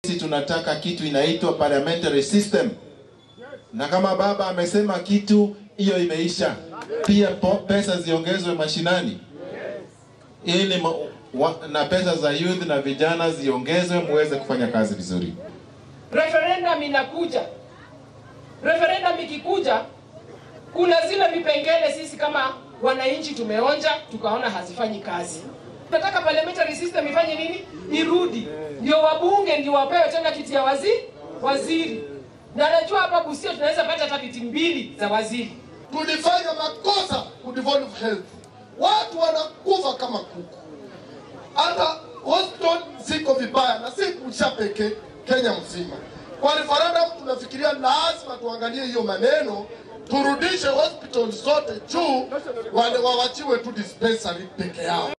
Sisi tunataka kitu inaitwa parliamentary system. Na kama baba amesema kitu, hiyo imeisha. Pia pesa ziongezwe mashinani. Ili na pesa za youth na vijana ziongezwe muweze kufanya kazi vizuri. Referendum inakuja. Referendum ikikuja, kuna zile vipengele sisi kama wananchi tumeonja, tukaona hazifanyi kazi. Tunataka parliamentary system ifanye nini? Irudi. Ndio wabunge ndio wapewe tena kiti ya waziri. Na najua hapa Busia tunaweza pata hata viti 2 za waziri. Tulifanya makosa kudevolve health. Watu wanakufa kama kuku. Hata hospital ziko vibaya na si Busia pekee, Kenya mzima. Kwa referendum tunafikiria lazima tuangalie hiyo maneno, turudishe hospital zote juu, wale wawachiwe tu dispensary peke yao.